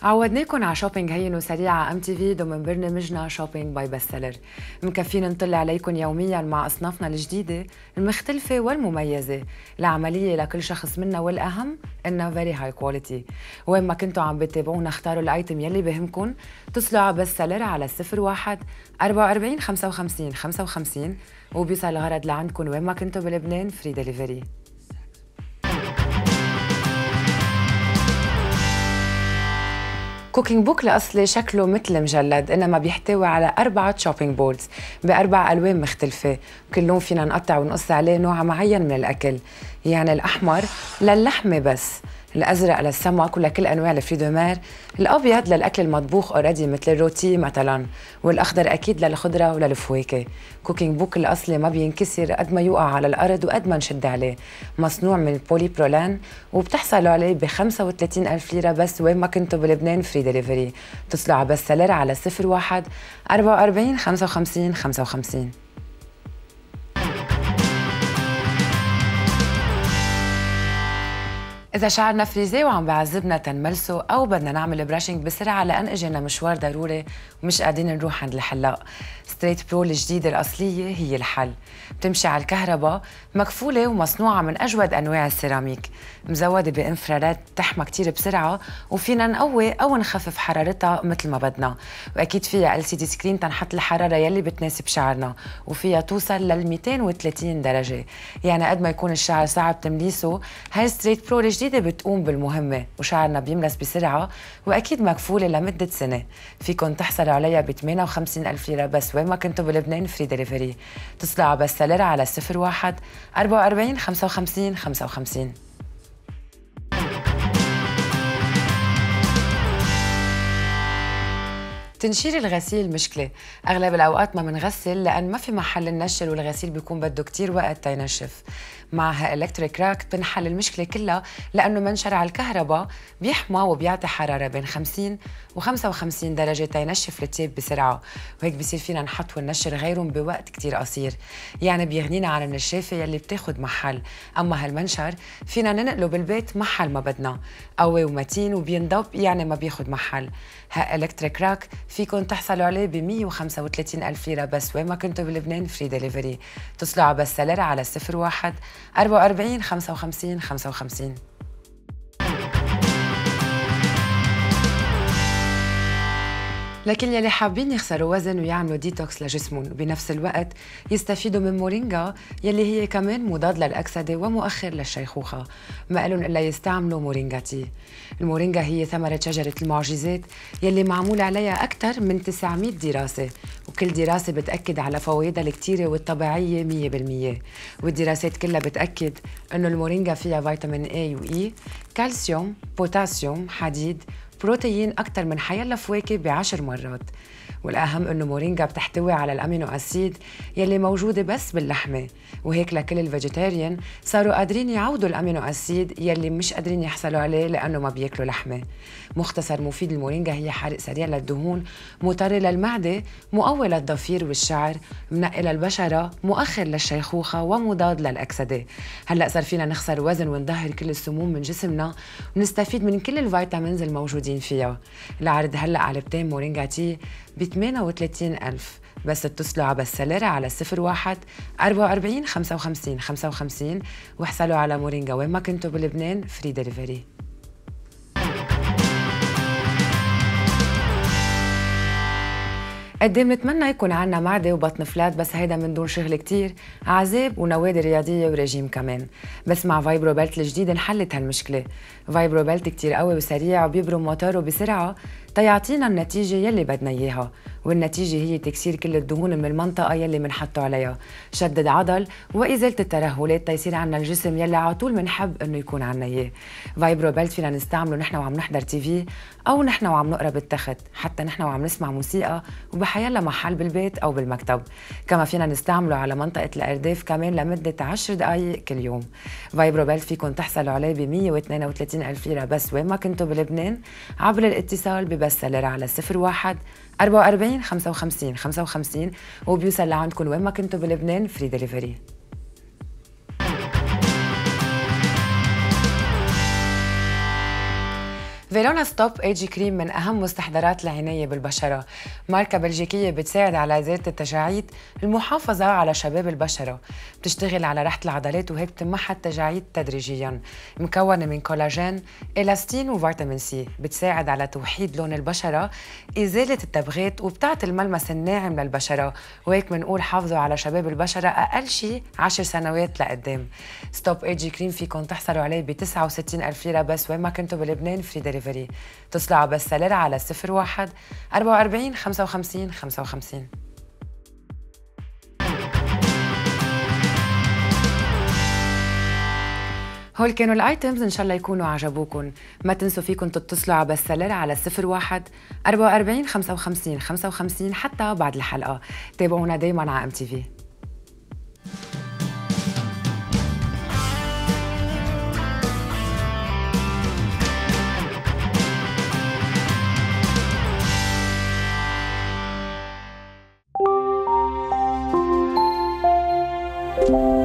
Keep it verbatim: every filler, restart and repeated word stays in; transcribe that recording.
عودناكم على شوبينج هين وسريع على ام تي في ضمن برنامجنا شوبينج باي بست سيلر. مكفينا نطل عليكم يوميا مع اصنافنا الجديده المختلفه والمميزه، العمليه لكل شخص منا والاهم انها فيري هاي كواليتي. وين ما كنتوا عم بتابعونا اختاروا الايتم يلي بهمكم، اتصلوا على بست سيلر على صفر واحد أربعة وأربعين خمسة وخمسين خمسة وخمسين وبيوصل الغرض لعندكم وين ما كنتوا بلبنان فري دليفري. كوكينج بوك الأصلي شكله مثل مجلد، إنما بيحتوي على أربعة شوبينج بوردز بأربع ألوان مختلفة، وكل لون فينا نقطع ونقص عليه نوع معين من الأكل. يعني الأحمر للحمة بس، الأزرق للسمك ولكل أنواع الفريدومير، الأبيض للأكل المطبوخ أوريدي مثل الروتي مثلا، والأخضر أكيد للخضرة وللفواكه. كوكينج بوك الأصلي ما بينكسر قد ما يوقع على الأرض وقد ما نشد عليه، مصنوع من البولي برولان وبتحصلوا عليه ب خمسة وثلاثين ألف ليرة بس وين ما كنتوا بلبنان فري دليفري. اتصلوا على بست سيلر على صفر واحد أربعة وأربعين خمسة وخمسين خمسة وخمسين. إذا شعرنا فريزي وعم بعذبنا تنملسه أو بدنا نعمل براشنج بسرعة لأن إجينا مشوار ضروري ومش قادرين نروح عند الحلاق، ستريت برو الجديدة الأصلية هي الحل. بتمشي على الكهرباء، مكفولة ومصنوعة من أجود أنواع السيراميك، مزودة بإنفرارات بتحمى كتير بسرعة وفينا نقوي أو نخفف حرارتها مثل ما بدنا، وأكيد فيها إل سي دي سكرين تنحط الحرارة يلي بتناسب شعرنا، وفيها توصل لل مئتين وثلاثين درجة. يعني قد ما يكون الشعر صعب تمليسه، هاي ستريت برو الجديدة بتقوم بالمهمة وشعرنا بيملس بسرعة، وأكيد مكفولة لمدة سنة. فيكن تحصلوا عليها ب ثمانية وخمسين ألف ليرة بس وين ما كنتوا بلبنان فري دليفري. اتصلوا على بست سيلر على صفر واحد أربعة وأربعين خمسة وخمسين خمسة وخمسين. تنشير الغسيل مشكلة، أغلب الأوقات ما منغسل لأن ما في محل النشر والغسيل بيكون بده كتير وقت تينشف. معها إلكتريك راك بتنحل المشكلة كلها، لأنه منشر على الكهرباء بيحمى وبيعطي حرارة بين خمسين و خمسة وخمسين درجة تينشف التياب بسرعة، وهيك بصير فينا نحط وننشر غيرهم بوقت كتير قصير. يعني بيغنينا عن النشافة يلي بتاخد محل، أما هالمنشر فينا ننقله بالبيت محل ما بدنا، قوي ومتين وبينضب يعني ما بياخد محل. ها إلكتريك راك فيكن تحصلوا عليه ب مئة وخمسة وثلاثين ألف ليرة بس وين ما كنتوا بلبنان فري دليفري. اتصلوا على بست سيلر على صفر واحد أربعة وأربعين خمسة وخمسين خمسة وخمسين. لكن يلي حابين يخسروا وزن ويعملوا ديتوكس لجسمهم وبنفس الوقت يستفيدوا من مورينجا يلي هي كمان مضاد للأكسدة ومؤخر للشيخوخة، ما لهم إلا يستعملوا مورينجا تي. المورينجا هي ثمرة شجرة المعجزات يلي معمول عليها أكثر من تسعمئة دراسة، وكل دراسة بتأكد على فوائدها الكتيرة والطبيعية مية بالمية، والدراسات كلها بتأكد إنه المورينجا فيها فيتامين A و E، كالسيوم، بوتاسيوم، حديد، بروتين أكثر من حيلا فواكه بعشر مرات. والأهم إنه مورينجا بتحتوي على الأمينو أسيد يلي موجودة بس باللحمة، وهيك لكل الفيجيتيريان صاروا قادرين يعوضوا الأمينو أسيد يلي مش قادرين يحصلوا عليه لأنه ما بياكلوا لحمة. مختصر مفيد المورينجا هي حرق سريع للدهون، مطري للمعدة، مقوي للضفير والشعر، منقي للبشرة، مؤخر للشيخوخة ومضاد للأكسدة. هلأ صار فينا نخسر وزن ونظهر كل السموم من جسمنا ونستفيد من كل الفيتامينز الموجودين فيها. العرض هلأ علبتين مورينجا تي ب ثمانية وثلاثين ألف بس. اتصلوا على بست سيلر على صفر واحد أربعة وأربعين خمسة وخمسين خمسة وخمسين واحصلوا على مورينجا وين ما كنتوا بلبنان فري دليفري. قد ايه بنتمنى يكون عنا معدة وبطن فلات، بس هيدا من دون شغل كتير، عذاب ونوادي رياضية ورجيم كمان. بس مع فايبرو بيلت الجديد انحلت هالمشكلة. فايبرو بيلت كتير قوي وسريع وبيبرم موتوره بسرعة تيعطينا النتيجة يلي بدنا إياها، والنتيجة هي تكسير كل الدهون من المنطقة يلي منحطه عليها، شدد عضل وإزالة الترهلات تيصير عنا الجسم يلي على طول منحب إنه يكون عنا إياه. فايبرو بيلت فينا نستعمله نحن وعم نحضر تي في أو نحن وعم نقرا بالتخت، حتى نحن وعم نسمع موسيقى وبحيلا محل بالبيت أو بالمكتب. كما فينا نستعمله على منطقة الأرداف كمان لمدة عشر دقايق كل يوم. فايبرو بيلت فيكن تحصلوا عليه ب مئة واثنين وثلاثين ألف ليرة بس وين ما كنتوا بلبنان عبر الاتصال ببست سيلر على صفر واحد أربعة وأربعين خمسة وخمسين خمسة وخمسين وبيوصل لعندكم وين ما كنتوا بلبنان فري دليفري. فيرونا ستوب ايجي كريم من أهم مستحضرات العناية بالبشرة. ماركة بلجيكية بتساعد على زيادة التجاعيد، المحافظة على شباب البشرة، بتشتغل على راحة العضلات وهيك بتمحى التجاعيد تدريجياً. مكونة من كولاجين، إلاستين وفيتامين سي، بتساعد على توحيد لون البشرة، إزالة التبغات، وبتعطي الملمس الناعم للبشرة، وهيك بنقول حافظوا على شباب البشرة أقل شيء عشر سنوات لقدام. ستوب ايجي كريم فيكم تحصلوا عليه ب تسعة وستين ألف ليرة بس وين ما كنتوا بلبنان، فري دليفري. اتصلوا على بس سالرة على صفر واحد أربعة وأربعين خمسة وخمسين خمسة وخمسين. هول كانوا الايتمز، ان شاء الله يكونوا عجبوكم. ما تنسوا فيكم تتصلوا على بس سالرة على صفر واحد أربعة وأربعين خمسة وخمسين خمسة وخمسين حتى بعد الحلقة. تابعونا دايما على ام تي في. you